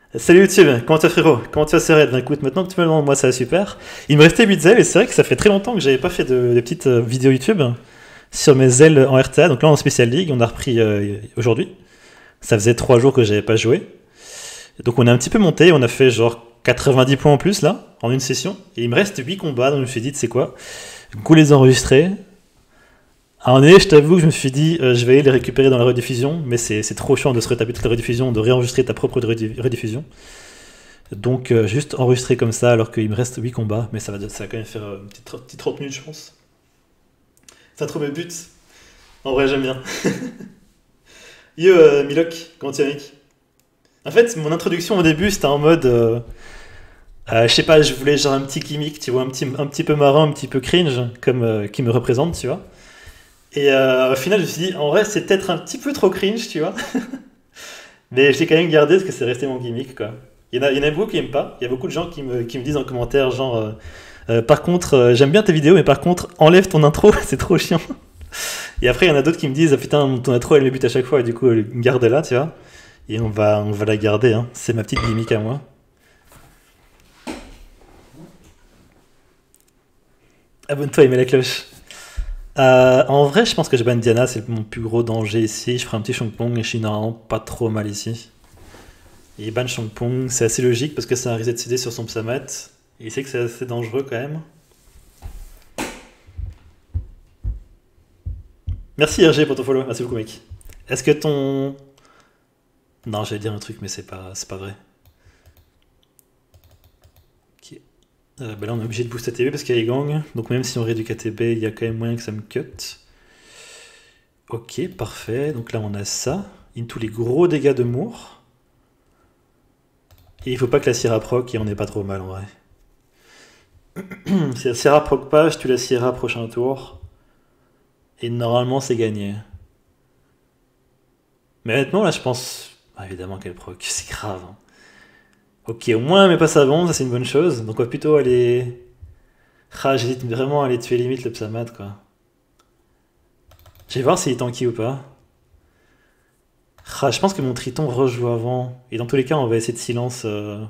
Salut YouTube, comment tu vas frérot? Comment tu vas Céred? Ben écoute, maintenant que tu me le demandes, moi ça va super. Il me restait 8 ailes et c'est vrai que ça fait très longtemps que j'avais pas fait de petites vidéos YouTube sur mes ailes en RTA. Donc là en Special League, on a repris aujourd'hui. Ça faisait 3 jours que j'avais pas joué. Donc on a un petit peu monté, on a fait genre 90 points en plus là, en une session. Et il me reste 8 combats, donc je me suis dit, tu sais quoi? Go les enregistrer. À un moment donné, je t'avoue que je me suis dit, je vais aller les récupérer dans la rediffusion, mais c'est trop chiant de se retaper toute la rediffusion, de réenregistrer ta propre rediffusion. Donc juste enregistrer comme ça alors qu'il me reste 8 combats, mais ça va quand même faire une petite 30 minutes je pense. C'est un trop mes buts. En vrai j'aime bien. Yo Milok, comment tu vas mec? En fait mon introduction au début c'était en mode je sais pas, je voulais genre un petit gimmick, tu vois, un petit peu marrant, un petit peu cringe, comme qui me représente, tu vois. Et au final je me suis dit en vrai c'est peut-être un petit peu trop cringe, tu vois. Mais je l'ai quand même gardé parce que c'est resté mon gimmick quoi. Il y en a beaucoup qui aiment pas. Il y a beaucoup de gens qui me disent en commentaire genre par contre j'aime bien tes vidéos mais par contre enlève ton intro c'est trop chiant. Et après il y en a d'autres qui me disent ah, putain ton intro elle me bute à chaque fois et du coup garde-la tu vois. Et on va la garder hein. C'est ma petite gimmick à moi. Abonne-toi et mets la cloche. En vrai je pense que je banne Diana, c'est mon plus gros danger ici. Je ferai un petit Pong et je suis normalement pas trop mal ici. Et ban Pong c'est assez logique parce que c'est un reset CD sur son Psamat. Et il sait que c'est assez dangereux quand même. Merci RG pour ton follow, merci beaucoup mec. Est-ce que ton... Non, j'allais dire un truc mais c'est pas vrai. Ok. Bah là on est obligé de booster ATB parce qu'il y a les gangs. Donc même si on réduit KTB, il y a quand même moyen que ça me cut. Ok, parfait. Donc là on a ça. Into les gros dégâts de Moore. Et il faut pas que la Sierra proc et on est pas trop mal en vrai. Si la Sierra proc pas, je tue la Sierra prochain tour. Et normalement c'est gagné. Mais honnêtement là je pense... Ah, évidemment qu'elle proc, c'est grave. Hein. Ok, au moins elle met pas sa bombe, ça c'est une bonne chose. Donc on va plutôt aller... Ah, j'hésite vraiment à aller tuer limite le Psamat quoi. Je vais voir s'il est tanky ou pas. Ah, je pense que mon Triton rejoue avant. Et dans tous les cas on va essayer de silence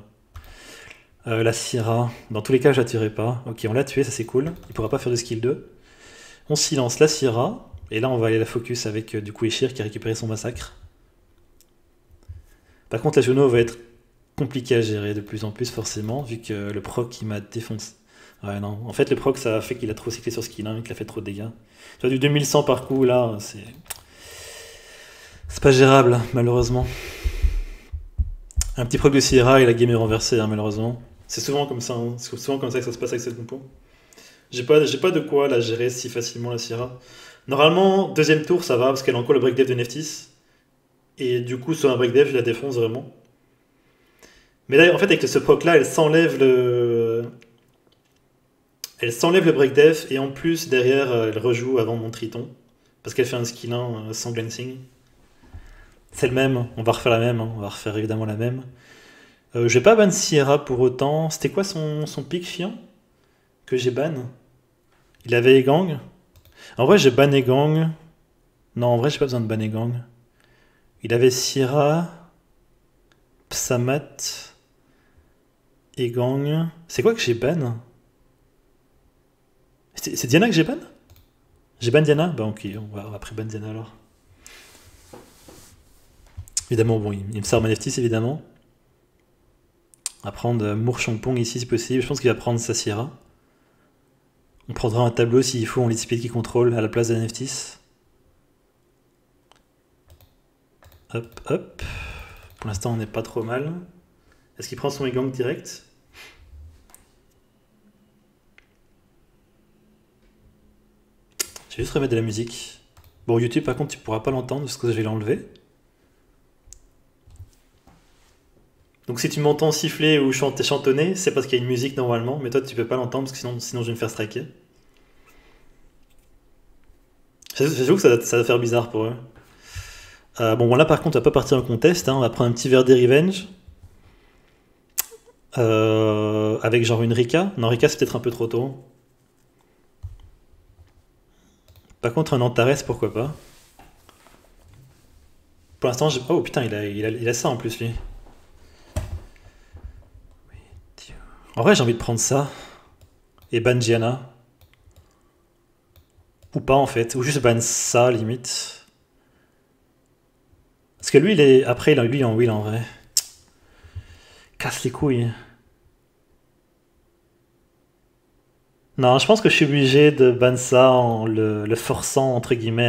la Syrah. Dans tous les cas je la tuerai pas. Ok, on l'a tué, ça c'est cool. Il pourra pas faire de skill 2. On silence la Syrah. Et là on va aller la focus avec du coup Eshir qui a récupéré son massacre. Par contre la Juno va être compliquée à gérer de plus en plus forcément, vu que le proc il m'a défoncé. Ouais non, en fait le proc ça a fait qu'il a trop cyclé sur skill 1 et qu'il a fait trop de dégâts. Tu vois du 2100 par coup là, c'est pas gérable malheureusement. Un petit proc de Sierra et la game est renversée hein, malheureusement. C'est souvent comme ça, hein. C'est souvent comme ça que ça se passe avec cette compo. J'ai pas de quoi la gérer si facilement la Sierra. Normalement, deuxième tour ça va parce qu'elle a encore le break dev de Neftis. Et du coup sur un break dev je la défonce vraiment. Mais là, en fait, avec ce proc là, elle s'enlève le break def et en plus derrière elle rejoue avant mon Triton parce qu'elle fait un skill 1 sans glancing. C'est le même, on va refaire la même, hein. On va refaire évidemment la même. Je vais pas ban Sierra pour autant. C'était quoi son pic fiant que j'ai ban? Il avait Egang. En vrai, j'ai ban Egang. Non, en vrai, j'ai pas besoin de ban Egang. Il avait Sierra, Psamat, Egang. C'est quoi que j'ai ban? C'est Diana que j'ai ban? J'ai ban Diana? Bah ok, on va après ban Diana alors. Évidemment, bon, il me sert Maneftis évidemment. On va prendre Mour Champong ici si possible. Je pense qu'il va prendre sa Sierra. On prendra un tableau s'il faut en lead speed qui contrôle à la place de Neftis. Hop, hop. Pour l'instant, on n'est pas trop mal. Est-ce qu'il prend son Egang direct? Je vais juste remettre de la musique. Bon, YouTube, par contre, tu pourras pas l'entendre parce que je vais l'enlever. Donc si tu m'entends siffler ou chantonner, c'est parce qu'il y a une musique normalement, mais toi tu peux pas l'entendre parce que sinon je vais me faire striker. J'avoue que ça va faire bizarre pour eux. Bon, là par contre on va pas partir en contest, hein, on va prendre un petit verre des Revenge. Avec genre une Rika. Non, Rika c'est peut-être un peu trop tôt. Par contre un Antares pourquoi pas. Pour l'instant, oh putain, il a ça en plus lui. En vrai, j'ai envie de prendre ça. Et ban Gianna. Ou pas en fait. Ou juste ban ça, limite. Parce que lui, il est. Après, lui, il est en will en vrai. Casse les couilles. Non, je pense que je suis obligé de ban ça en le forçant, entre guillemets,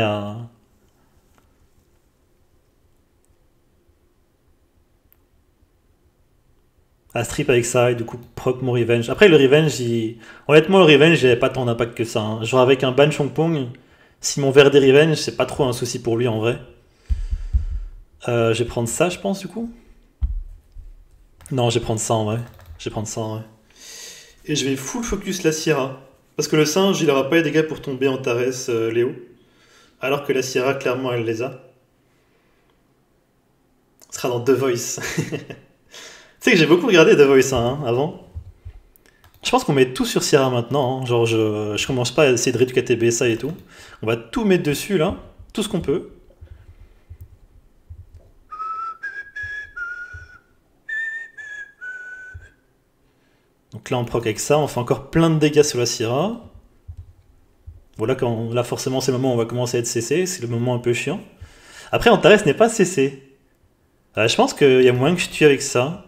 à strip avec ça et du coup proc mon revenge. Après, le revenge, honnêtement, le revenge, il avait pas tant d'impact que ça, hein. Genre, avec un ban Pong, si mon verre des revenge, c'est pas trop un souci pour lui en vrai. Je vais prendre ça, je pense, du coup. Non, je vais prendre ça en vrai. Je vais prendre ça en vrai. Et je vais full focus la Sierra. Parce que le singe, il aura pas les dégâts pour tomber en Tarès, Léo. Alors que la Sierra, clairement, elle les a. Ce sera dans The Voice. Tu sais que j'ai beaucoup regardé The Voice hein, avant. Je pense qu'on met tout sur Sierra maintenant, hein. Genre, je commence pas à essayer de rééduquer TB, ça et tout. On va tout mettre dessus, là. Tout ce qu'on peut. Donc là, on proc avec ça. On fait encore plein de dégâts sur la Sierra. Voilà, là, forcément, c'est le moment où on va commencer à être CC. C'est le moment un peu chiant. Après, Antares n'est pas CC. Je pense qu'il y a moyen que je tue avec ça.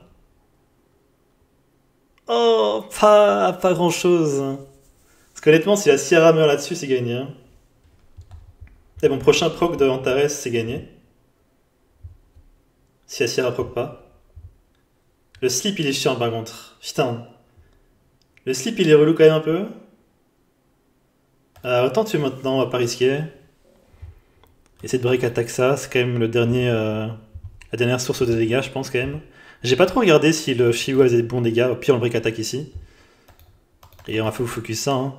Oh, pas grand chose. Parce qu'honnêtement, si la Sierra meurt là-dessus, c'est gagné, hein. Et mon prochain proc de Antares, c'est gagné. Si la Sierra proc pas. Le slip, il est chiant par contre. Putain. Le slip, il est relou quand même un peu. Autant tuer maintenant, on va pas risquer. Essayer de break attack ça, c'est quand même la dernière source de dégâts, je pense quand même. J'ai pas trop regardé si le Shiwa faisait des bons dégâts. Au pire, on le break attack ici. Et on va faire focus ça, hein.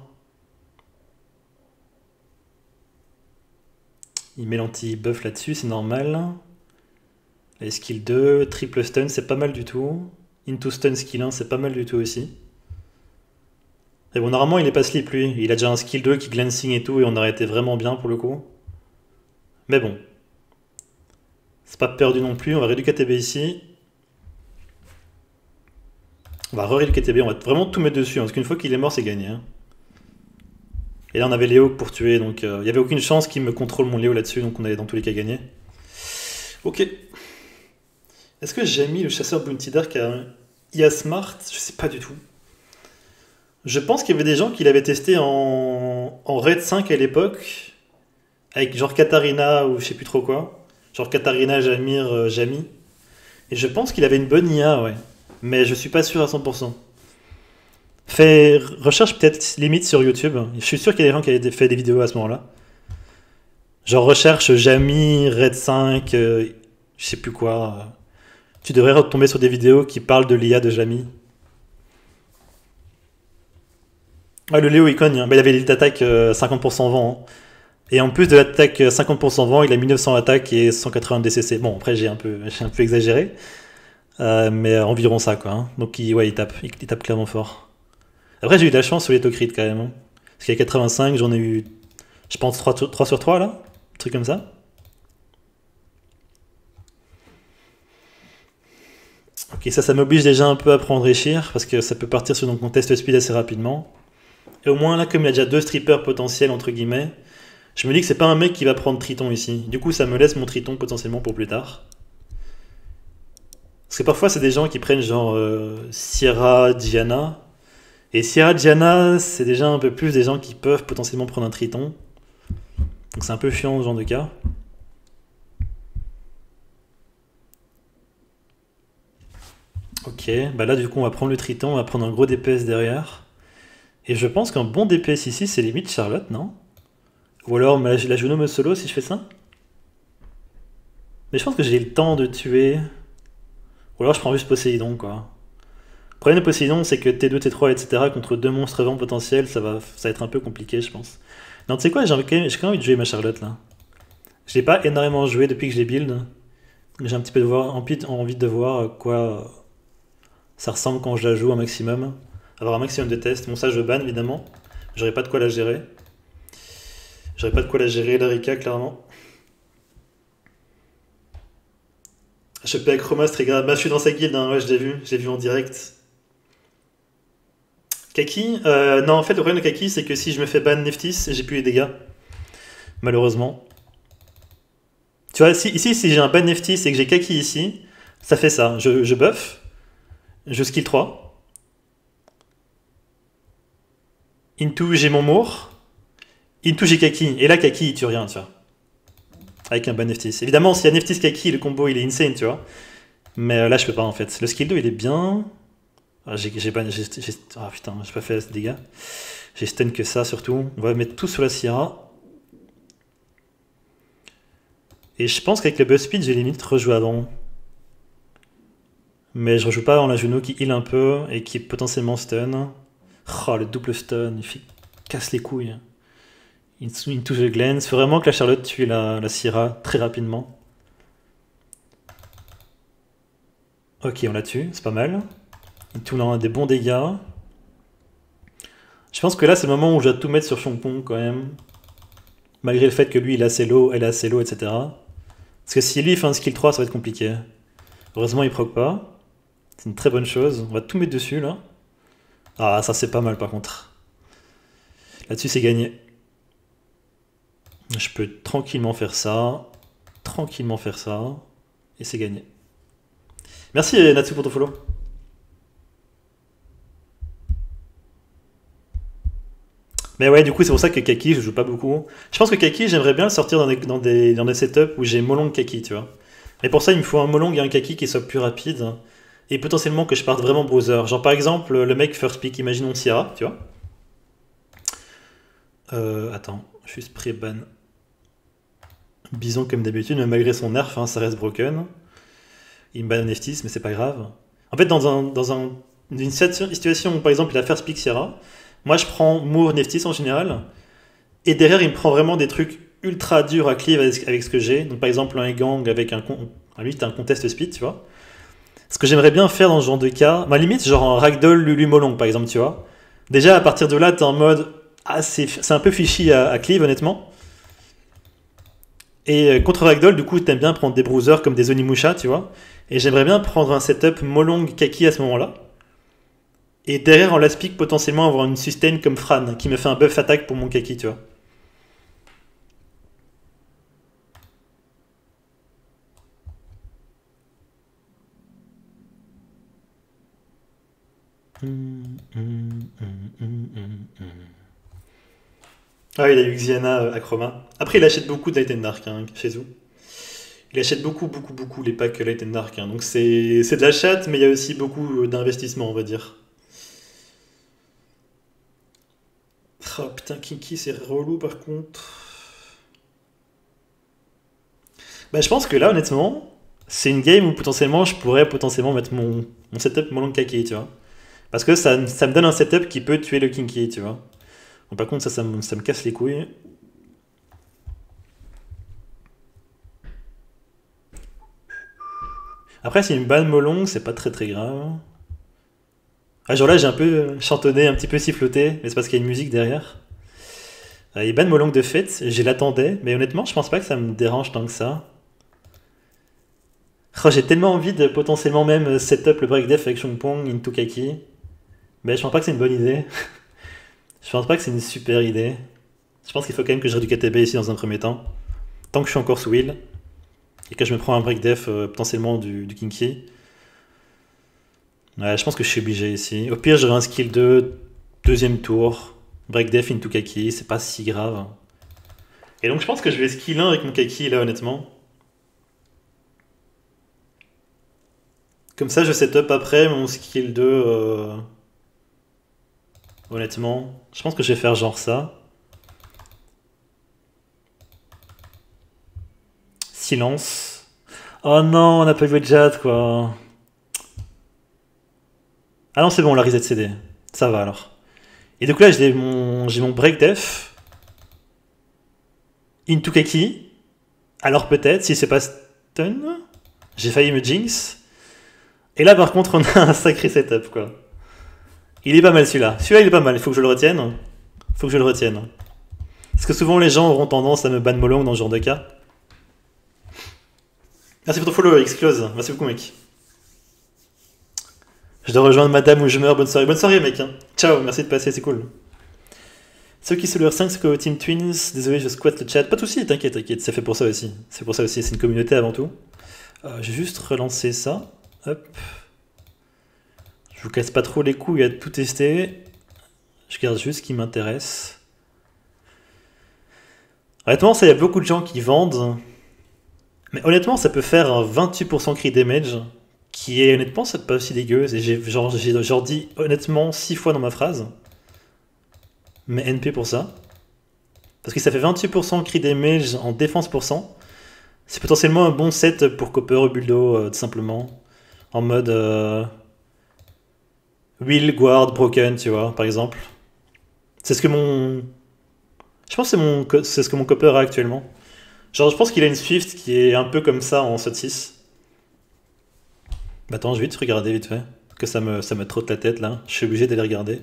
Il met l'anti-buff là-dessus, c'est normal. Les skill 2, triple stun, c'est pas mal du tout. Into stun skill 1, c'est pas mal du tout aussi. Et bon, normalement, il est pas slip lui. Il a déjà un skill 2 qui glancing et tout, et on aurait été vraiment bien pour le coup. Mais bon. C'est pas perdu non plus. On va rééduquer TB ici. On va re-rééduquer TB. On va vraiment tout mettre dessus, hein, parce qu'une fois qu'il est mort, c'est gagné, hein. Et là, on avait Léo pour tuer, donc il n'y avait aucune chance qu'il me contrôle mon Léo là-dessus, donc on avait dans tous les cas gagné. Ok. Est-ce que j'ai mis le chasseur Bounty Dark à IA Smart? Je sais pas du tout. Je pense qu'il y avait des gens qui l'avaient testé en Raid 5 à l'époque, avec genre Katarina ou je sais plus trop quoi. Genre Katarina, Jamir, Jami. Et je pense qu'il avait une bonne IA, ouais. Mais je suis pas sûr à 100%. Fais recherche peut-être limite sur YouTube. Je suis sûr qu'il y a des gens qui avaient fait des vidéos à ce moment-là. Genre recherche Jami, Raid 5, je sais plus quoi. Tu devrais retomber sur des vidéos qui parlent de l'IA de Jami. Ah, le Léo il cogne, hein. Bah, il avait l'élite attaque 50% vent, hein. Et en plus de l'attaque 50% vent, il a 1900 attaque et 180 DCC. Bon, après j'ai un peu exagéré. Mais environ ça quoi, hein. Donc ouais, il tape clairement fort. Après j'ai eu de la chance sur les Tokrit quand même, hein. Parce qu'il y a 85, j'en ai eu, je pense 3 sur 3 là. Un truc comme ça. Ok, ça m'oblige déjà un peu à prendre Echir, parce que ça peut partir sur un contest speed assez rapidement. Et au moins là, comme il y a déjà deux strippers potentiels, entre guillemets, je me dis que c'est pas un mec qui va prendre Triton ici. Du coup, ça me laisse mon Triton potentiellement pour plus tard. Parce que parfois, c'est des gens qui prennent genre Sierra, Diana. Et Sierra, Diana, c'est déjà un peu plus des gens qui peuvent potentiellement prendre un Triton. Donc c'est un peu chiant ce genre de cas. Ok, bah là du coup on va prendre le Triton, on va prendre un gros DPS derrière. Et je pense qu'un bon DPS ici c'est limite Charlotte, non? Ou alors la Juno me solo si je fais ça? Mais je pense que j'ai le temps de tuer. Ou alors je prends juste Poséidon quoi. Le problème de Poséidon c'est que T2, T3, etc. contre deux monstres vents potentiels ça va être un peu compliqué je pense. Non tu sais quoi, j'ai quand même envie de jouer ma Charlotte là. Je l'ai pas énormément joué depuis que je l'ai build. J'ai un petit peu envie de voir quoi ça ressemble quand je la joue un maximum. Avoir un maximum de tests. Bon ça je ban évidemment. J'aurais pas de quoi la gérer. J'aurais pas de quoi la gérer, l'Arika, clairement. Je peux avec Roma, c'est très grave. Bah, je suis dans sa guilde, hein, ouais, je l'ai vu en direct. Kaki, non, en fait, le problème de Kaki, c'est que si je me fais ban Neftis, j'ai plus les dégâts, malheureusement. Tu vois, ici, si j'ai un ban Neftis et que j'ai Kaki ici, ça fait ça. Je buff, je skill 3. Into, j'ai mon Mour. Into, j'ai Kaki. Et là, Kaki, il tue rien, tu vois. Avec un ban Neftis. Évidemment, s'il y a Neftis Kaki, le combo, il est insane, tu vois. Mais là, je peux pas, en fait. Le skill 2, il est bien. Ah, ah putain, j'ai pas fait assez de dégâts. J'ai stun que ça, surtout. On va mettre tout sur la Sierra. Et je pense qu'avec le buzz speed, j'ai limite rejoué avant. Mais je rejoue pas avant la genou qui heal un peu et qui est potentiellement stun. Oh, le double stun, casse les couilles. Il touche le Glens. Il faut vraiment que la Charlotte tue la Sierra très rapidement. Ok, on la tue, c'est pas mal. Il tue des bons dégâts. Je pense que là, c'est le moment où je dois tout mettre sur Chompong quand même. Malgré le fait que lui, il a assez low, elle a assez low, etc. Parce que si lui il fait un skill 3, ça va être compliqué. Heureusement, il proc pas. C'est une très bonne chose. On va tout mettre dessus, là. Ah, ça, c'est pas mal, par contre. Là-dessus, c'est gagné. Je peux tranquillement faire ça. Tranquillement faire ça. Et c'est gagné. Merci, Natsu, pour ton follow. Mais ouais, du coup, c'est pour ça que Kaki, je joue pas beaucoup. Je pense que Kaki, j'aimerais bien le sortir dans des setups où j'ai Molong Kaki, tu vois. Mais pour ça, il me faut un Molong et un Kaki qui soit plus rapide. Et potentiellement que je parte vraiment browser. Genre par exemple, le mec first pick, imaginons Sierra, tu vois. Attends, juste pré-ban. Bison comme d'habitude, mais malgré son nerf, hein, ça reste broken. Il me ban Neftis, mais c'est pas grave. En fait, une situation où par exemple il a first pick Sierra, moi je prends Moore Neftis en général, et derrière il me prend vraiment des trucs ultra durs à cleave avec ce que j'ai. Donc par exemple un gang avec lui t'as un contest speed, tu vois. Ce que j'aimerais bien faire dans ce genre de cas, ma limite genre un ragdoll Lulu Molong par exemple, tu vois. Déjà à partir de là t'es en mode, ah c'est un peu fishy à cleave honnêtement. Et contre ragdoll du coup t'aimes bien prendre des bruisers comme des Onimusha, tu vois. Et j'aimerais bien prendre un setup Molong Kaki à ce moment-là. Et derrière en last pick potentiellement avoir une sustain comme Fran qui me fait un buff attaque pour mon Kaki, tu vois. Ah, il a eu Xiana à Chroma. Après, il achète beaucoup de Light and Dark hein, chez vous. Il achète beaucoup, beaucoup, beaucoup les packs Light and Dark. Hein. Donc c'est de l'achat, mais il y a aussi beaucoup d'investissement, on va dire. Oh putain, Kinky, c'est relou par contre. Bah, je pense que là, honnêtement, c'est une game où potentiellement je pourrais potentiellement mettre mon setup Molong Kaki, tu vois. Parce que ça me donne un setup qui peut tuer le Kinky, tu vois. Bon, par contre, ça me casse les couilles. Après, si une ban Molong, c'est pas très très grave. Ah, genre là, j'ai un peu chantonné, un petit peu siffloté, mais c'est parce qu'il y a une musique derrière. Il ban Molong de fait, je l'attendais, mais honnêtement, je pense pas que ça me dérange tant que ça. Oh, j'ai tellement envie de potentiellement même setup le break def avec Chompong into Kaki. Mais je pense pas que c'est une bonne idée. Je pense pas que c'est une super idée. Je pense qu'il faut quand même que je réduise KTB ici dans un premier temps. Tant que je suis encore sous wheel. Et que je me prends un break def potentiellement du Kinky. Ouais, je pense que je suis obligé ici. Au pire, j'aurai un skill 2, deuxième tour. Break def into Kaki, c'est pas si grave. Et donc je pense que je vais skill 1 avec mon Kaki là honnêtement. Comme ça je setup après mon skill 2 honnêtement. Je pense que je vais faire genre ça. Silence. Oh non, on n'a pas vu de Jad quoi. Ah non c'est bon, la reset CD. Ça va alors. Et donc là j'ai mon break def. Into Kaki. Alors peut-être, si c'est pas stun, j'ai failli me jinx. Et là par contre on a un sacré setup quoi. Il est pas mal celui-là. Celui-là il est pas mal, il faut que je le retienne. Faut que je le retienne. Parce que souvent les gens auront tendance à me ban Molong dans ce genre de cas. Merci pour ton follow, X-Close. Merci beaucoup mec. Je dois rejoindre madame ou je meurs. Bonne soirée, mec. Hein. Ciao, merci de passer, c'est cool. Ceux qui sont leur 5, c'est quoi Team Twins? Désolé, je squatte le chat. Pas de soucis, t'inquiète, c'est fait pour ça aussi. C'est pour ça aussi, c'est une communauté avant tout. Je vais juste relancer ça. Hop. Je vous casse pas trop les couilles à tout tester. Je garde juste ce qui m'intéresse. Honnêtement, ça, il y a beaucoup de gens qui vendent. Mais honnêtement, ça peut faire un 28% crit damage. Qui est honnêtement, c'est pas aussi dégueu. Et j'ai genre dit honnêtement 6 fois dans ma phrase. Mais NP pour ça. Parce que ça fait 28% crit damage en défense pour cent. C'est potentiellement un bon set pour Copper ou Buldo, tout simplement. En mode Will, Guard, Broken, tu vois, par exemple. C'est ce que mon. Je pense que c'est ce que mon Copper a actuellement. Genre, je pense qu'il a une Swift qui est un peu comme ça en SOT 6. Bah attends, je vais vite regarder vite fait. Parce que ça me trotte la tête là. Je suis obligé d'aller regarder.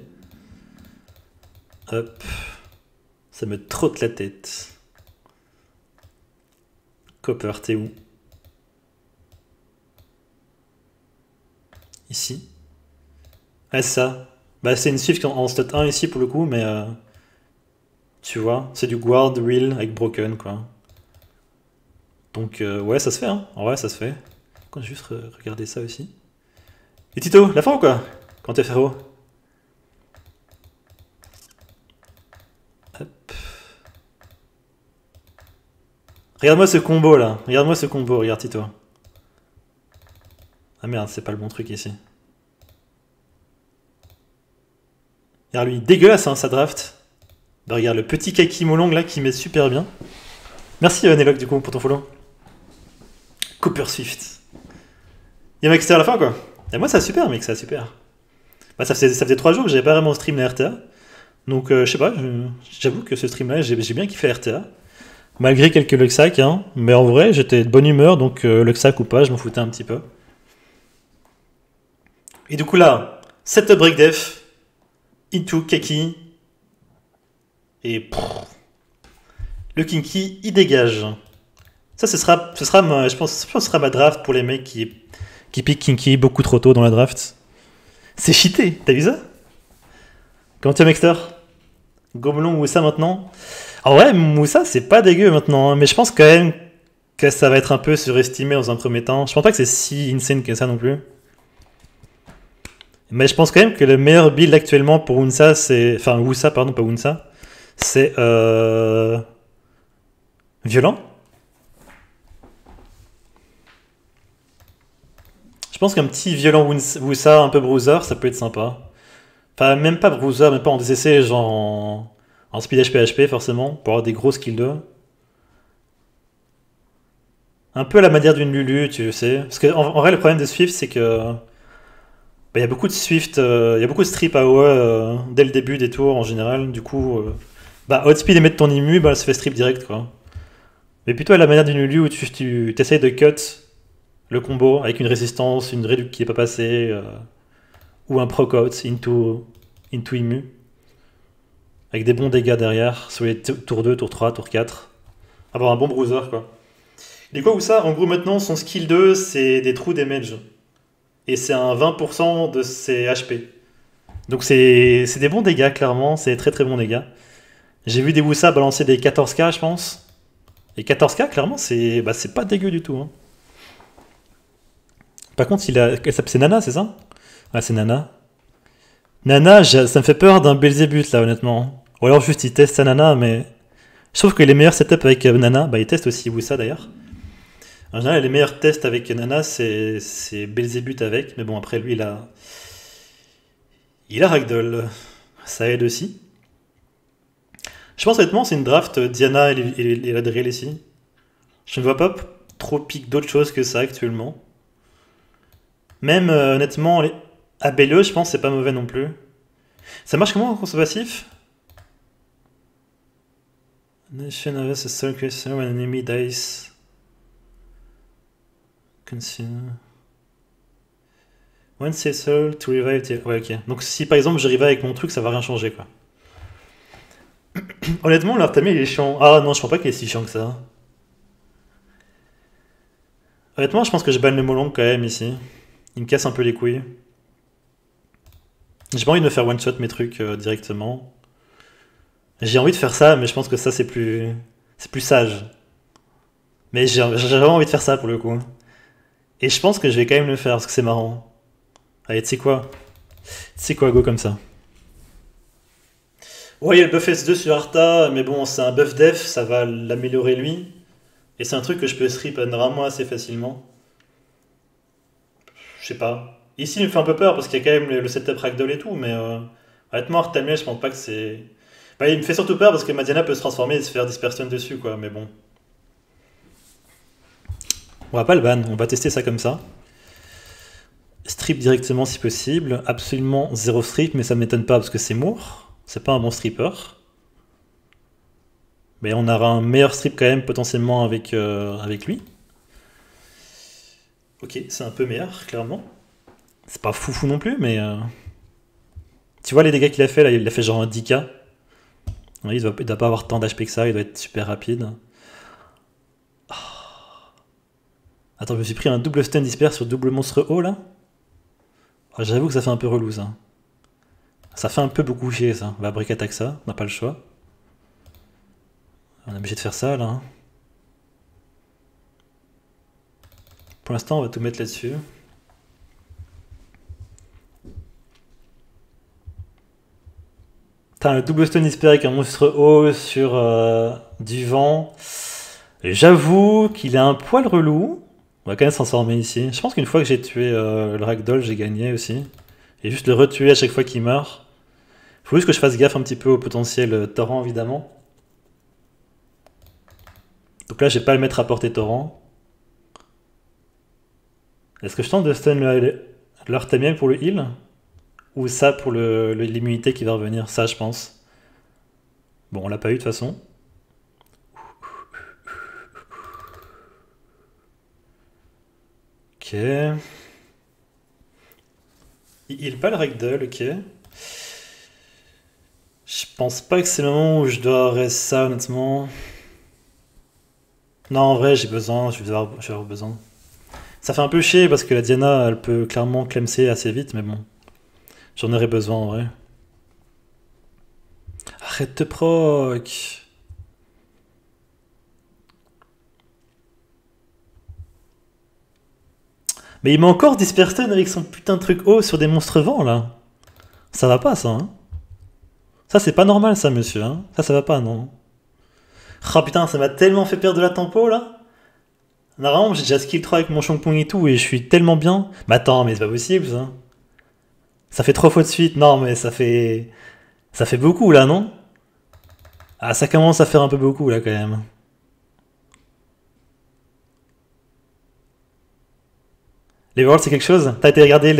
Hop. Ça me trotte la tête. Copper, t'es où? Ici. Ah, c'est ça. Bah, c'est une Swift en stat 1 ici pour le coup, mais tu vois, c'est du Guard Will avec Broken quoi. Donc, ouais, ça se fait, hein. En vrai, ça se fait. On va juste regarder ça aussi. Et Tito, la fin ou quoi? Quand t'es frérot? Hop. Regarde-moi ce combo là. Regarde-moi ce combo, regarde Tito. Ah merde, c'est pas le bon truc ici. Regarde lui, dégueulasse hein, sa draft. Bah regarde le petit kaki molong là qui met super bien. Merci Nelok du coup pour ton follow. Cooper Swift. Y'a mec c'était à la fin quoi. Et moi ça super mec, ça super. Bah, ça faisait 3 jours que j'avais pas vraiment stream la RTA. Donc je sais pas, j'avoue que ce stream là j'ai bien kiffé la RTA. Malgré quelques Luxac, hein. Mais en vrai j'étais de bonne humeur donc Luxac ou pas, je m'en foutais un petit peu. Et du coup là, setup break def, into Kaki. Et le Kinky il dégage. Ça ce sera je pense que ce sera ma draft pour les mecs qui piquent Kinky beaucoup trop tôt dans la draft. C'est cheaté, t'as vu ça? Comment tu vas Mexter? Gomelon Moussa maintenant? En vrai, Moussa c'est pas dégueu maintenant, hein, mais je pense quand même que ça va être un peu surestimé dans un premier temps. Je pense pas que c'est si insane que ça non plus. Mais je pense quand même que le meilleur build actuellement pour Unsa, c'est. Enfin, Wusa, pardon, pas Unsa. C'est. Violent. Je pense qu'un petit violent Wusa, un peu bruiser, ça peut être sympa. Enfin, même pas bruiser, même pas en DCC, genre en speed HP forcément, pour avoir des gros skills 2. Un peu à la manière d'une Lulu, tu sais. Parce que en vrai, le problème de Swift, c'est que. Bah, il y a beaucoup de Swift, il y a beaucoup de strip AOE dès le début des tours en général. Du coup, bah, outspeed et mettre ton immu, bah, ça fait strip direct quoi. Mais plutôt à la manière d'une Lulu où tu essayes de cut le combo avec une résistance, une réduc qui est pas passée, ou un proc out into immu. Avec des bons dégâts derrière, sur les tour 2, tour 3, tour 4. Avoir un bon bruiser quoi. Et quoi ou ça? En gros maintenant son skill 2 c'est des true damage. Et c'est un 20% de ses HP. Donc c'est des bons dégâts clairement, c'est très très bons dégâts. J'ai vu des Wusa balancer des 14k je pense. Et 14k clairement c'est pas dégueu du tout. Hein. Par contre c'est Nana c'est ça? Ah c'est Nana. Nana ça me fait peur d'un Belzébuth là honnêtement. Ou alors juste il teste sa Nana mais... Je trouve que les meilleurs setups avec Nana, bah il teste aussi Wusa d'ailleurs. En général, les meilleurs tests avec Nana, c'est Belzébuth avec. Mais bon, après, lui, il a Ragdoll. Ça aide aussi. Je pense honnêtement, c'est une draft Diana et Ladriel ici. Je ne vois pas trop pique d'autres choses que ça actuellement. Même honnêtement, Abelio, je pense c'est pas mauvais non plus. Ça marche comment en course passif? Nation of a circle when an enemy dies. One settle to revive. Ouais, ok. Donc si par exemple je revive avec mon truc, ça va rien changer quoi. Honnêtement, l'Artamé il est chiant. Ah non, je crois pas qu'il est si chiant que ça. Honnêtement, je pense que je banne le Molong quand même ici. Il me casse un peu les couilles. J'ai pas envie de me faire one-shot mes trucs directement. J'ai envie de faire ça, mais je pense que ça c'est plus sage. Mais j'ai vraiment envie de faire ça pour le coup. Et je pense que je vais quand même le faire parce que c'est marrant. Allez, tu sais quoi? Tu sais quoi, go comme ça. Ouais, il y a le buff S2 sur Arta, mais bon, c'est un buff def, ça va l'améliorer lui. Et c'est un truc que je peux strip normalement assez facilement. Je sais pas. Ici, il me fait un peu peur parce qu'il y a quand même le setup ragdoll et tout, mais honnêtement, Artamia, je pense pas que c'est. Bah, il me fait surtout peur parce que Madiana peut se transformer et se faire dispersion dessus, quoi, mais bon. On va pas le ban, on va tester ça comme ça. Strip directement si possible. Absolument zéro strip, mais ça m'étonne pas parce que c'est Moore. C'est pas un bon stripper. Mais on aura un meilleur strip quand même potentiellement avec lui. Ok, c'est un peu meilleur, clairement. C'est pas foufou non plus, mais... Tu vois les dégâts qu'il a fait là, il a fait genre un 10k. Oui, il doit pas avoir tant d'HP que ça, il doit être super rapide. Attends, je me suis pris un double stun disperse sur double monstre haut là. Ah, j'avoue que ça fait un peu relou ça. Ça fait un peu beaucoup chier ça. On va break attack ça, on n'a pas le choix. On est obligé de faire ça là, hein. Pour l'instant, on va tout mettre là-dessus. T'as un double stun disperse avec un monstre haut sur du vent. J'avoue qu'il est un poil relou. On va quand même s'en transformer ici. Je pense qu'une fois que j'ai tué le ragdoll, j'ai gagné aussi. Et juste le retuer à chaque fois qu'il meurt. Faut juste que je fasse gaffe un petit peu au potentiel torrent évidemment. Donc là, je vais pas le mettre à portée torrent. Est-ce que je tente de stun l'Artamiel pour le heal? Ou ça pour l'immunité qui va revenir? Ça, je pense. Bon, on l'a pas eu de toute façon. Ok. Il heal pas le ragdoll, ok. Je pense pas que c'est le moment où je dois arrêter ça, honnêtement. Non, en vrai, j'ai besoin, je vais avoir besoin. Ça fait un peu chier parce que la Diana, elle peut clairement clemser assez vite, mais bon. J'en aurais besoin en vrai. Arrête de proc. Mais il m'a encore dispersé avec son putain de truc haut sur des monstres vents là. Ça va pas ça, hein. Ça c'est pas normal ça, monsieur, hein. Ça va pas, non. Ah putain, ça m'a tellement fait perdre de la tempo là. Normalement, j'ai déjà skill 3 avec mon Shampoo et tout, et je suis tellement bien. Mais attends, mais c'est pas possible ça. Ça fait 3 fois de suite. Non, mais ça fait. Ça fait beaucoup là, non? Ah, ça commence à faire un peu beaucoup là quand même. Les Worlds, c'est quelque chose? T'as été regarder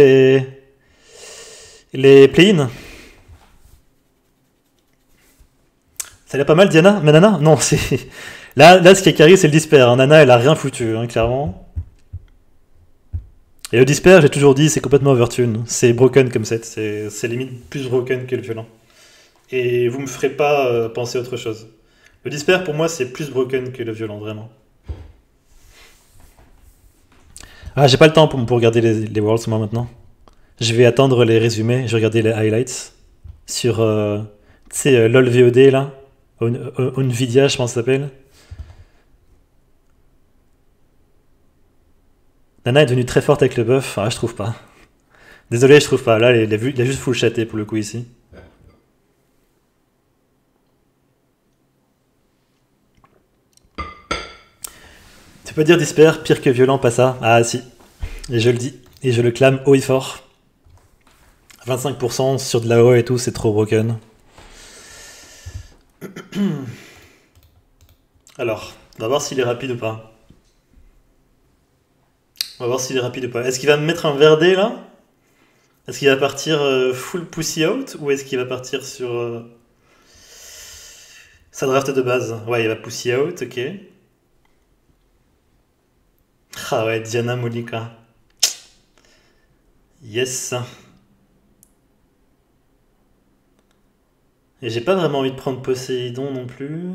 les play-in? Ça allait pas mal, Diana? Mais Nana? Non, c'est. Là, ce qui est carré, c'est le Disper, hein. Nana, elle a rien foutu, hein, clairement. Et le Disper, j'ai toujours dit, c'est complètement overtune. C'est broken comme set. C'est limite plus broken que le violent. Et vous me ferez pas penser autre chose. Le Disper, pour moi, c'est plus broken que le violent, vraiment. Ah, j'ai pas le temps pour regarder les Worlds, moi, maintenant. Je vais attendre les résumés, je vais regarder les highlights sur, tu sais, LOL VOD, là. Nvidia, je pense que ça s'appelle. Nana est devenue très forte avec le buff. Ah, je trouve pas. Désolé, je trouve pas. Là, il a juste full chaté pour le coup ici. Tu peux dire Disper, pire que violent, pas ça. Ah, si. Et je le dis. Et je le clame haut et fort. 25% sur de la haut et tout, c'est trop broken. Alors, on va voir s'il est rapide ou pas. On va voir s'il est rapide ou pas. Est-ce qu'il va me mettre un verdé là? Est-ce qu'il va partir full pussy out ou est-ce qu'il va partir sur sa draft de base? Ouais, il va pussy out, ok. Ah ouais, Diana Molika. Yes. Et j'ai pas vraiment envie de prendre Poséidon non plus.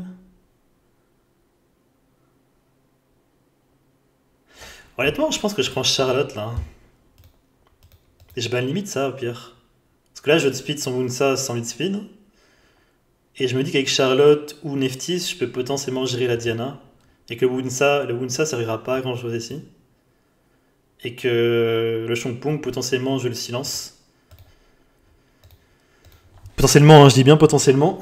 Honnêtement, je pense que je prends Charlotte là. Et je ban limite ça au pire. Parce là, je speed son Wunsa sans lead speed. Et je me dis qu'avec Charlotte ou Neftis, je peux potentiellement gérer la Diana. Et que le Wunsa servira pas à grand chose ici. Et que le Chongpong, potentiellement, je le silence. Potentiellement, hein, je dis bien potentiellement.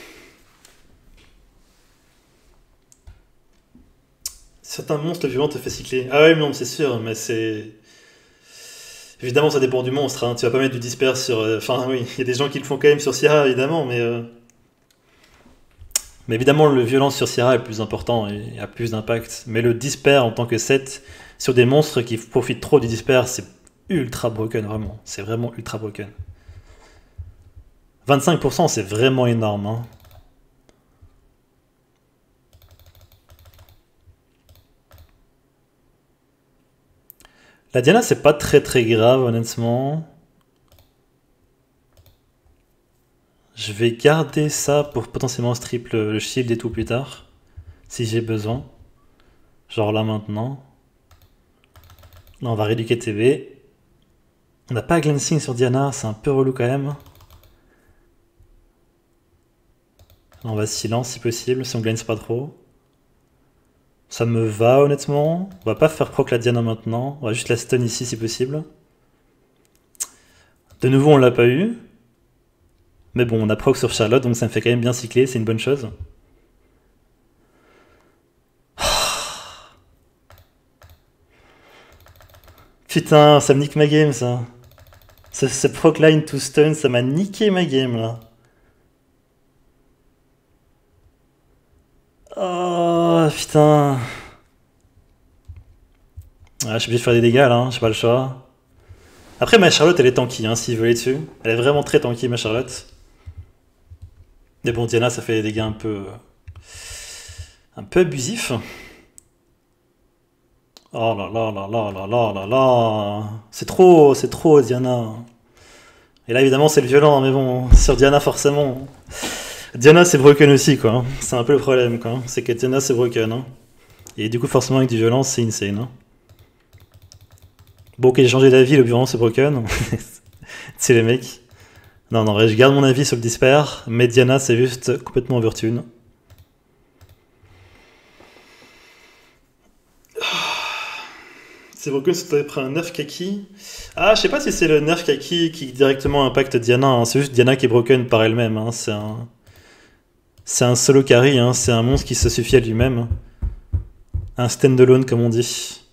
Certains monstres violents te fait cycler. Ah ouais, non, c'est sûr, mais c'est. Évidemment, ça dépend du monstre. Hein. Tu vas pas mettre du disperse sur. Enfin, oui, il y a des gens qui le font quand même sur Sierra, évidemment, mais évidemment, le violence sur Sierra est plus important et a plus d'impact. Mais le disper en tant que set sur des monstres qui profitent trop du disper, c'est ultra broken, vraiment. C'est vraiment ultra broken. 25%, c'est vraiment énorme. Hein. La Diana, c'est pas très très grave, honnêtement. Je vais garder ça pour potentiellement strip le shield et tout plus tard. Si j'ai besoin. Genre là maintenant. Là, on va rééduquer TB. On n'a pas glancing sur Diana, c'est un peu relou quand même. Là, on va silence si possible, si on glance pas trop. Ça me va honnêtement. On va pas faire proc la Diana maintenant. On va juste la stun ici si possible. De nouveau, on l'a pas eu. Mais bon, on a proc sur Charlotte, donc ça me fait quand même bien cycler, c'est une bonne chose. Putain, ça me nique ma game ça. Ce proc line to stun, ça m'a niqué ma game là. Oh putain. Ah, je suis obligé de faire des dégâts là, hein, j'ai pas le choix. Après, ma Charlotte elle est tanky, hein, s'il veut aller dessus. Elle est vraiment très tanky, ma Charlotte. Mais bon, Diana, ça fait des dégâts un peu abusifs. Oh là là là là là là là là. C'est trop, Diana. Et là, évidemment, c'est le violent, mais bon, sur Diana, forcément. Diana, c'est broken aussi, quoi. Hein. C'est un peu le problème, quoi. C'est que Diana, c'est broken. Hein. Et du coup, forcément, avec du violence, c'est insane. Hein. Bon, ok, j'ai changé d'avis, le violent, c'est broken. C'est les mecs. Non, non, je garde mon avis sur le disper, mais Diana, c'est juste complètement overtune. C'est broken si t'avais pris un nerf kaki. Ah, je sais pas si c'est le nerf kaki qui directement impacte Diana. Hein. C'est juste Diana qui est broken par elle-même. Hein. C'est un solo carry. Hein. C'est un monstre qui se suffit à lui-même. Un stand-alone, comme on dit.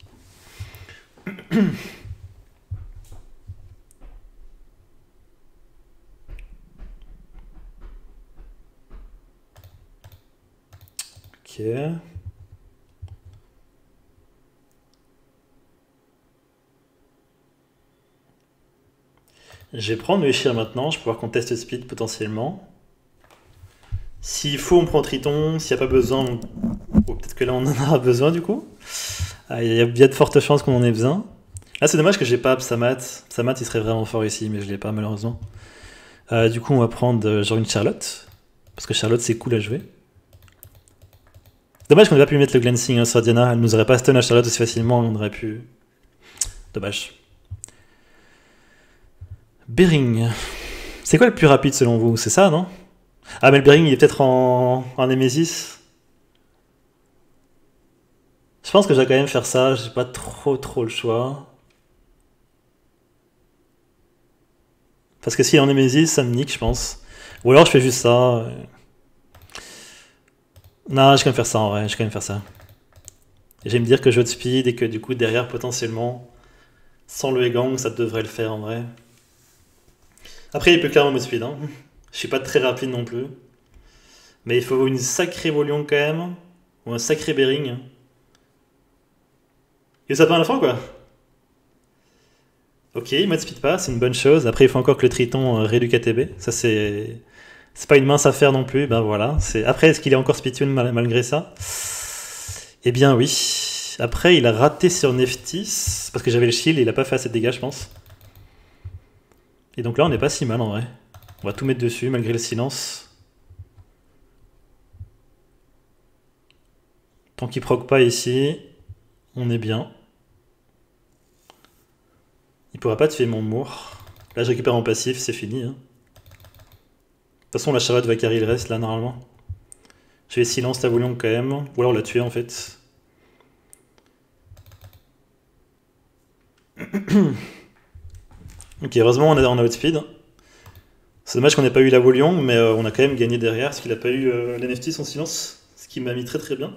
Ok. Je vais prendre le Eshir maintenant, je vais pouvoir qu'on teste speed potentiellement. S'il faut, on prend Triton, s'il n'y a pas besoin, peut-être que là on en aura besoin du coup. Ah, il y a bien de fortes chances qu'on en ait besoin. Là c'est dommage que j'ai pas Psamat. Psamat il serait vraiment fort ici, mais je l'ai pas malheureusement. Du coup on va prendre genre une Charlotte, parce que Charlotte c'est cool à jouer. Dommage qu'on n'ait pas pu mettre le glancing hein, sur Diana, elle nous aurait pas stun à Charlotte aussi facilement, on aurait pu... Dommage. Bering. C'est quoi le plus rapide selon vous? C'est ça, non? Ah, mais le Bering, il est peut-être en Nemesis. Je pense que je vais quand même faire ça, j'ai pas trop le choix. Parce que s'il est en Nemesis, ça me nique, je pense. Ou alors je fais juste ça. Non, je vais quand même faire ça en vrai, je vais quand même faire ça. Et je vais me dire que je de speed et que du coup, derrière, potentiellement, sans le Egang, ça devrait le faire en vrai. Après, il peut clairement me speed. Hein. Je suis pas très rapide non plus. Mais il faut une sacrée volume quand même. Ou un sacré Bering. Et ça part à la fin quoi. Ok, il mode speed pas, c'est une bonne chose. Après, il faut encore que le Triton rééduque ATB. Ça, c'est. C'est pas une mince affaire non plus. Ben voilà. Après, est-ce qu'il est encore speedtune malgré ça? Eh bien, oui. Après, il a raté sur Neftis. Parce que j'avais le shield et il a pas fait assez de dégâts, je pense. Et donc là, on n'est pas si mal en vrai. On va tout mettre dessus malgré le silence. Tant qu'il proc pas ici, on est bien. Il pourra pas tuer mon Moore. Là, je récupère en passif, c'est fini. Hein. De toute façon, la Charlotte va carry le reste, là, normalement. Je vais silence la Woliong quand même. Ou alors la tuer, en fait. Ok, heureusement, on a outspeed. C'est dommage qu'on n'ait pas eu la Woliong, mais on a quand même gagné derrière, parce qu'il n'a pas eu l'NFT, son silence. Ce qui m'a mis très très bien.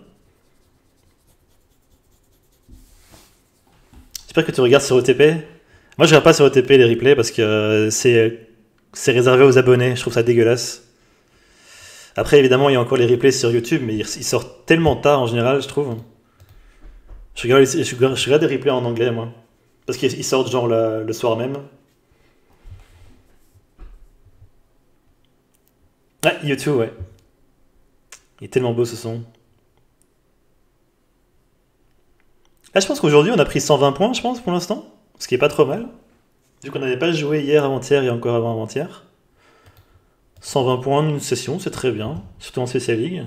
J'espère que tu regardes sur OTP. Moi, je regarde pas sur OTP les replays parce que c'est réservé aux abonnés. Je trouve ça dégueulasse. Après, évidemment, il y a encore les replays sur YouTube, mais ils sortent tellement tard en général, je trouve. Je regarde des replays en anglais, moi. Parce qu'ils sortent genre le soir même. Ouais, YouTube, ouais. Il est tellement beau ce son. Là, je pense qu'aujourd'hui, on a pris 120 points, je pense, pour l'instant. Ce qui est pas trop mal. Vu qu'on n'avait pas joué hier, avant-hier et encore avant-hier. 120 points d'une session, c'est très bien. Surtout en Special League.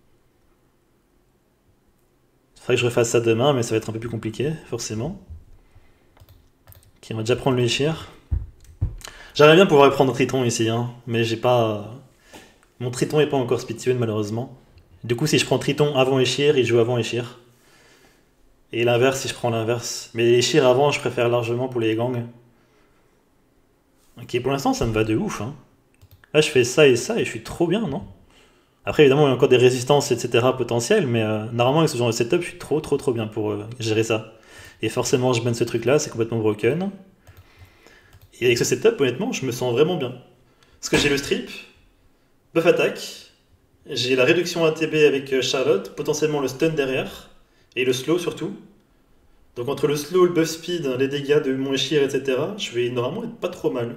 Il faudrait que je refasse ça demain, mais ça va être un peu plus compliqué, forcément. Ok, on va déjà prendre le Eshir. J'aimerais bien pouvoir prendre Triton ici, hein, mais j'ai pas... Mon Triton n'est pas encore speedtune, malheureusement. Du coup, si je prends Triton avant Eshir, il joue avant Eshir. Et l'inverse, si je prends l'inverse. Mais Eshir avant, je préfère largement pour les gangs. Ok, pour l'instant, ça me va de ouf. Hein. Là, je fais ça et je suis trop bien, non? Après, évidemment, il y a encore des résistances, etc. potentielles, mais normalement, avec ce genre de setup, je suis trop bien pour gérer ça. Et forcément, je mène ce truc-là, c'est complètement broken. Et avec ce setup, honnêtement, je me sens vraiment bien. Parce que j'ai le strip, buff attaque, j'ai la réduction ATB avec Charlotte, potentiellement le stun derrière, et le slow surtout. Donc entre le slow, le buff speed, les dégâts de mon Eshir, etc., je vais normalement être pas trop mal.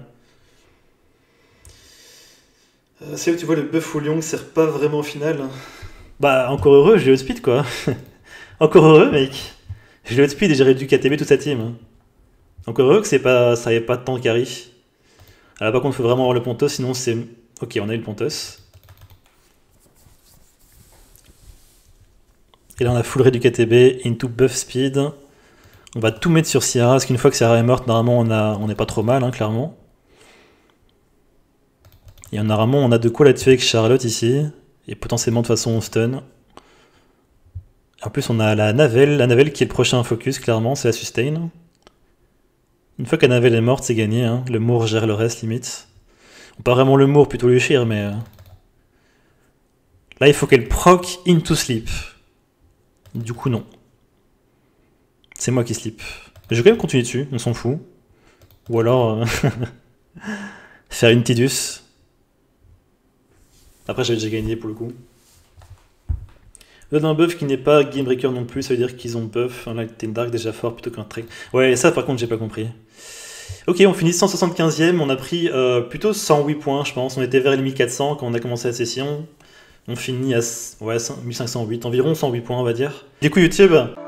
C'est où tu vois le buff Woliong sert pas vraiment au final. Bah encore heureux, j'ai le speed quoi. Encore heureux mec. J'ai le speed et j'ai réduit KTB toute sa team. Encore heureux que ça ait pas de temps de carry. Alors par contre il faut vraiment avoir le Pontos, sinon c'est... Ok, on a eu le Pontos. Et là on a full réduit KTB into buff speed. On va tout mettre sur Ciara, parce qu'une fois que Ciara est morte, normalement on n'est pas trop mal, hein, clairement. Et normalement on a de quoi la tuer avec Charlotte ici. Et potentiellement de façon stun. En plus on a la Navelle qui est le prochain focus, clairement, c'est la sustain. Une fois que la Navelle est morte, c'est gagné, hein. Le Moore gère le reste limite. Pas vraiment le Moore, plutôt le Eshir, mais... Là il faut qu'elle proc into sleep. Du coup non. C'est moi qui slip. Je vais quand même continuer dessus, on s'en fout. Ou alors... faire une Tidus. Après j'avais déjà gagné pour le coup. Là, un buff qui n'est pas Gamebreaker non plus, ça veut dire qu'ils ont buff un Light Dark déjà fort plutôt qu'un Trek. Ouais, ça par contre j'ai pas compris. Ok, on finit 175ème, on a pris plutôt 108 points je pense. On était vers les 1400 quand on a commencé la session. On finit à ouais, 1508, environ 108 points on va dire. Du coup YouTube...